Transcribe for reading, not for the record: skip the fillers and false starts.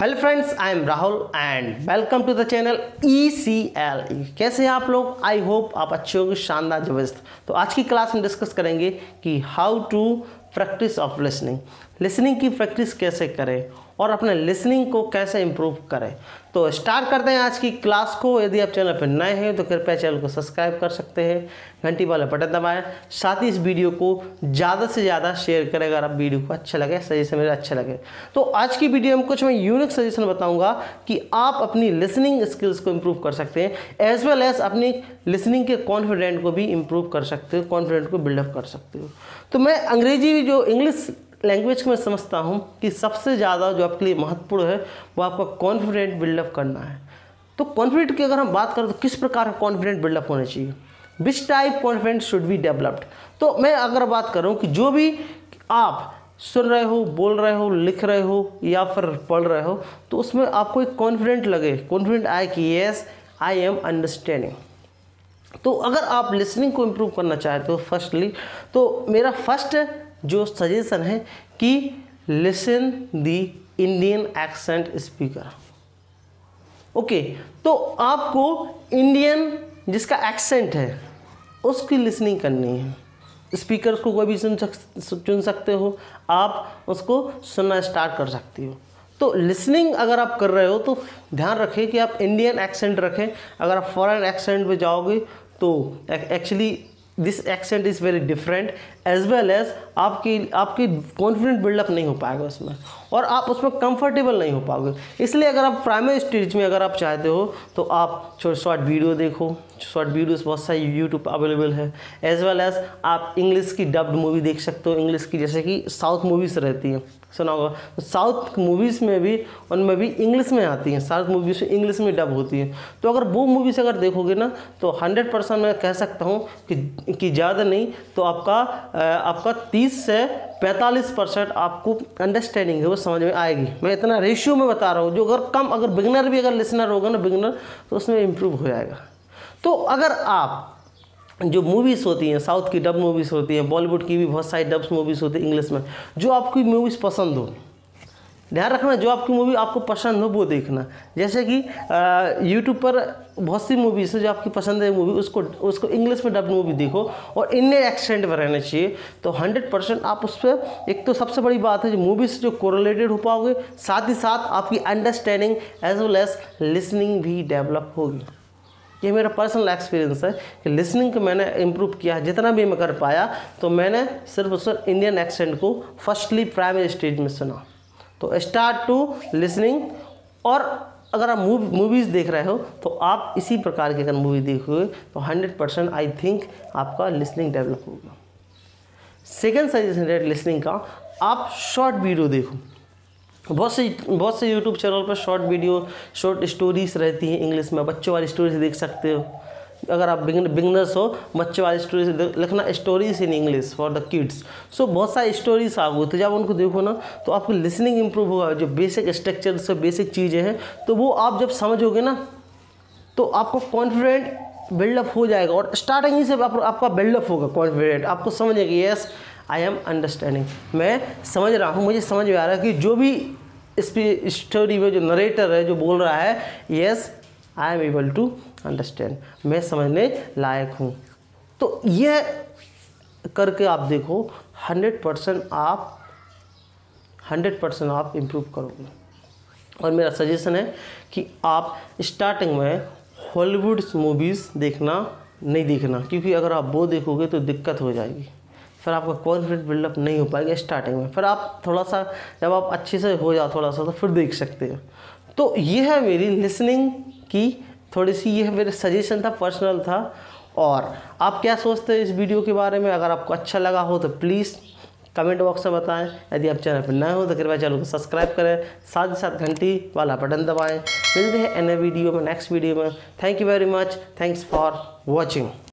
Hello friends, I am Rahul and welcome to the channel ECLE। कैसे हैं आप लोग? आई होप आप अच्छे होंगे, शानदार, जबरदस्त। तो आज की क्लास में डिस्कस करेंगे कि how to practice of listening की प्रैक्टिस कैसे करें और अपने लिसनिंग को कैसे इम्प्रूव करें। तो स्टार्ट करते हैं आज की क्लास को। यदि आप चैनल पर नए हैं तो कृपया चैनल को सब्सक्राइब कर सकते हैं, घंटी वाला बटन दबाएं, साथ ही इस वीडियो को ज़्यादा से ज़्यादा शेयर करें अगर आप वीडियो को अच्छा लगे, सजेशन मेरा अच्छा लगे। तो आज की वीडियो में कुछ मैं यूनिक सजेशन बताऊंगा कि आप अपनी लिसनिंग स्किल्स को इम्प्रूव कर सकते हैं, एज वेल एज अपनी लिसनिंग के कॉन्फिडेंट को भी इम्प्रूव कर सकते हो, कॉन्फिडेंट को बिल्डअप कर सकते हो। तो मैं अंग्रेजी जो इंग्लिश लैंग्वेज को मैं समझता हूँ कि सबसे ज़्यादा जो आपके लिए महत्वपूर्ण है वो आपका कॉन्फिडेंट बिल्डअप करना है। तो कॉन्फिडेंट की अगर हम बात करें तो किस प्रकार का कॉन्फिडेंट बिल्डअप होना चाहिए, which type confident should be developed. तो मैं अगर बात करूँ कि जो भी आप सुन रहे हो, बोल रहे हो, लिख रहे हो या फिर पढ़ रहे हो, तो उसमें आपको एक कॉन्फिडेंट लगे, कॉन्फिडेंट आए कि येस आई एम अंडरस्टैंडिंग। तो अगर आप लिसनिंग को इम्प्रूव करना चाहते हो फर्स्टली, तो मेरा फर्स्ट जो सजेशन है कि listen the Indian accent speaker. Okay, तो आपको इंडियन जिसका एक्सेंट है उसकी लिसनिंग करनी है। स्पीकर को कोई भी चुन सकते हो, आप उसको सुनना स्टार्ट कर सकती हो। तो लिसनिंग अगर आप कर रहे हो तो ध्यान रखें कि आप इंडियन एक्सेंट रखें। अगर आप फॉरेन एक्सेंट पे जाओगे तो actually this accent is very different, as well as आपकी कॉन्फिडेंट बिल्डअप नहीं हो पाएगा उसमें, और आप उसमें कंफर्टेबल नहीं हो पाओगे। इसलिए अगर आप प्राइमरी स्टेज में अगर आप चाहते हो तो आप शॉर्ट वीडियो देखो। शॉर्ट वीडियोस बहुत सारी यूट्यूब पर अवेलेबल है, एज वेल एज आप इंग्लिश की डब्ड मूवी देख सकते हो। इंग्लिश की जैसे कि साउथ मूवीज़ रहती हैं, सुना होगा, तो साउथ मूवीज़ में भी उनमें भी इंग्लिश में आती हैं, साउथ मूवीज़ में इंग्लिश में डब होती हैं। तो अगर वो मूवीज़ अगर देखोगे ना तो 100% मैं कह सकता हूँ कि ज़्यादा नहीं तो आपका 30 से 45% आपको अंडरस्टैंडिंग है वो समझ में आएगी। मैं इतना रेशियो में बता रहा हूँ, जो अगर बिगनर भी अगर लिसनर होगा ना, बिगनर, तो उसमें इम्प्रूव हो जाएगा। तो अगर आप जो मूवीज़ होती हैं, साउथ की डब मूवीज़ होती हैं, बॉलीवुड की भी बहुत सारी डब्स मूवीज़ होती हैं इंग्लिश में, जो आपकी मूवीज़ पसंद हो, ध्यान रखना, जो आपकी मूवी आपको पसंद हो वो देखना। जैसे कि यूट्यूब पर बहुत सी मूवीज़ है जो आपकी पसंद है मूवी, उसको इंग्लिश में डब मूवी देखो और इंडियन एक्सेंट में रहना चाहिए। तो 100% आप उस पर, एक तो सबसे बड़ी बात है जो मूवी से जो कोरिलेटेड हो पाओगे, साथ ही साथ आपकी understanding as well as listening भी डेवलप होगी। ये मेरा पर्सनल एक्सपीरियंस है कि लिसनिंग को मैंने इम्प्रूव किया है जितना भी मैं कर पाया। तो मैंने सिर्फ उस इंडियन एक्सेंट को फर्स्टली प्राइमरी स्टेज में सुना। तो स्टार्ट टू लिसनिंग, और अगर आप मूवीज़ देख रहे हो तो आप इसी प्रकार की अगर मूवी देखोगे तो 100% आई थिंक आपका लिसनिंग डेवलप होगा। सेकेंड सजेशन है लिसनिंग का, आप शॉर्ट वीडियो देखो। बहुत से यूट्यूब चैनल पर शॉर्ट वीडियो, शॉर्ट स्टोरीज रहती हैं इंग्लिश में, बच्चों वाली स्टोरीज देख सकते हो। अगर आप बिगनर्स हो, बच्चों वाली स्टोरीज लिखना, stories in English for the kids. So बहुत सारी स्टोरीज आ गई, तो जब उनको देखो ना तो आपकी लिसनिंग इंप्रूव होगा। जो बेसिक स्ट्रक्चर से बेसिक चीज़ें हैं तो वो आप जब समझोगे ना तो आपको कॉन्फिडेंट बिल्डअप हो जाएगा, और स्टार्टिंग ही से आपका बिल्डअप होगा कॉन्फिडेंट। आपको समझेगा येस आई एम अंडरस्टैंडिंग, मैं समझ रहा हूँ, मुझे समझ में आ रहा है कि जो भी इस स्टोरी में जो नरेटर है जो बोल रहा है, yes I am able to understand, मैं समझने लायक हूँ। तो यह करके आप देखो 100% आप इम्प्रूव करोगे। और मेरा सजेशन है कि आप स्टार्टिंग में हॉलीवुड मूवीज़ नहीं देखना, क्योंकि अगर आप वो देखोगे तो दिक्कत हो जाएगी, फिर आपका कॉन्फिडेंस बिल्डअप नहीं हो पाएगा स्टार्टिंग में। फिर आप थोड़ा सा जब आप अच्छे से हो जाओ थोड़ा सा तो फिर देख सकते हैं। तो ये है मेरी लिसनिंग की थोड़ी सी, ये मेरे सजेशन था, पर्सनल था। और आप क्या सोचते हैं इस वीडियो के बारे में? अगर आपको अच्छा लगा हो तो प्लीज़ कमेंट बॉक्स में बताएं। यदि आप चैनल पर नए हो तो कृपया चैनल को सब्सक्राइब करें, साथ ही साथ घंटी वाला बटन दबाएं। मिलते हैं नेक्स्ट वीडियो में। Thank you very much, thanks for watching.